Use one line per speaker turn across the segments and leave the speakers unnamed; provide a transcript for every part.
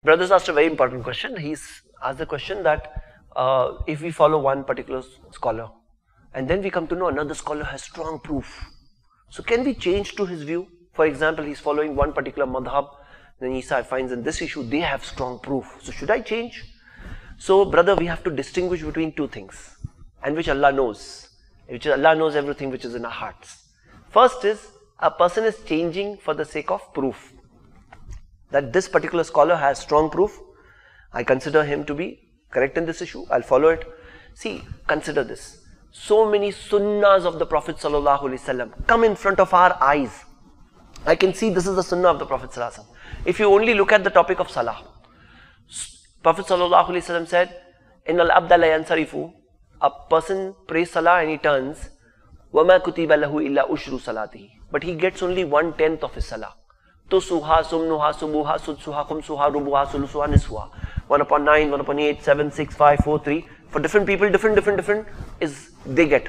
Brothers asked a very important question. He's asked the question that if we follow one particular scholar and then we come to know another scholar has strong proof, so can we change to his view? For example, he's following one particular madhab, then he finds in this issue they have strong proof. So should I change? So brother, we have to distinguish between two things, and which Allah knows. Which Allah knows everything which is in our hearts. First is, a person is changing for the sake of proof. That this particular scholar has strong proof, I consider him to be correct in this issue, I'll follow it. See, consider this. So many sunnahs of the Prophet ﷺ come in front of our eyes. I can see this is the sunnah of the Prophet ﷺ. If you only look at the topic of salah, Prophet ﷺ said, "Innal abda la yansarifu." A person prays salah and he turns, وَمَا كُتِبَ لَهُ إِلَّا أُشْرُ صَلَاتِهِ. But he gets only 1/10 of his salah. Tusuha, sumnuha, subuha, sudsuha, khumsuha, rubuha, sulusuha, niswa. 1/9, 1/8, 7, 6, 5, 4, 3. For different people, different is they get.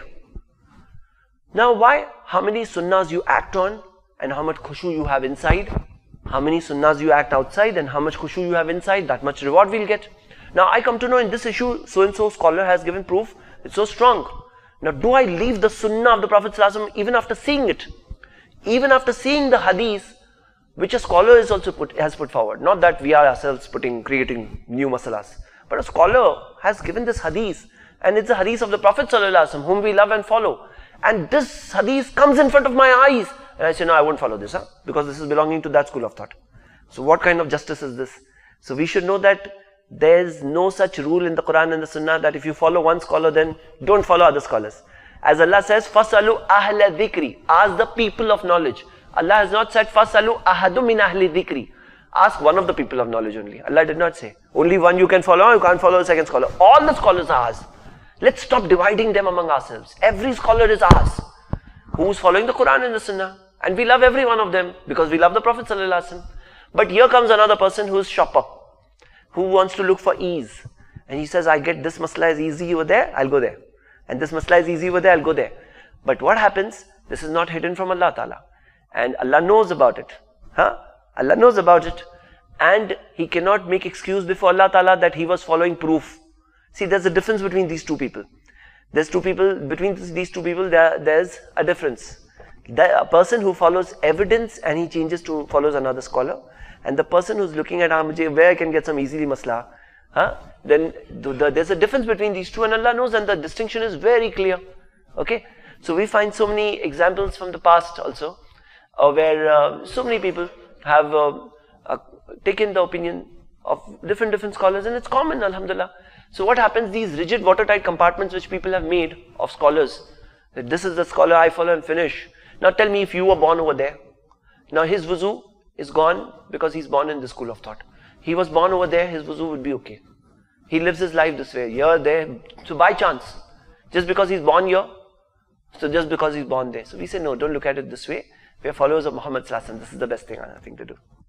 Now why? How many sunnahs you act on and how much khushu you have inside. How many sunnahs you act outside and how much khushu you have inside, that much reward we'll get. Now I come to know in this issue, so and so scholar has given proof, it's so strong. Now do I leave the sunnah of the Prophet ﷺ even after seeing it? Even after seeing the hadith, which a scholar is also has put forward. Not that we are ourselves creating new masalas. But a scholar has given this hadith, and it's a hadith of the Prophet ﷺ, whom we love and follow. And this hadith comes in front of my eyes. And I say, no, I won't follow this, because this is belonging to that school of thought. So what kind of justice is this? So we should know that there is no such rule in the Quran and the Sunnah that if you follow one scholar, then don't follow other scholars. As Allah says, فَاسْأَلُوا أَهْلَ الذِّكْرِ. Ask the people of knowledge. Allah has not said, فَاسْأَلُوا أَحَدٌ مِنْ أَهْلِ الذِّكْرِ. Ask one of the people of knowledge only. Allah did not say, only one you can follow, you can't follow the second scholar. All the scholars are ours. Let's stop dividing them among ourselves. Every scholar is ours. Who's following the Quran and the Sunnah? And we love every one of them because we love the Prophet ﷺ. But here comes another person who is shopper, who wants to look for ease. And he says, I get this masla is easy over there, I'll go there. And this masla is easy over there, I'll go there. But what happens? This is not hidden from Allah Ta'ala. And Allah knows about it. Allah knows about it. And he cannot make excuse before Allah Ta'ala that he was following proof. See, there's a difference between these two people. Between these two people, there's a difference. A person who follows evidence and he changes to follows another scholar, and the person who's looking at where I can get some easily masla, then there's a difference between these two, and Allah knows, and the distinction is very clear. Okay, so we find so many examples from the past also, where so many people have taken the opinion of different scholars, and it's common, alhamdulillah. So what happens? These rigid watertight compartments which people have made of scholars, that this is the scholar I follow and finish. Now tell me, if you were born over there, now his wuzu is gone because he's born in this school of thought. He was born over there, his wuzu would be okay. He lives his life this way, here, there. So by chance, just because he's born here, so just because he's born there. So we say, no, don't look at it this way. We are followers of Muhammad ﷺ. This is the best thing to do.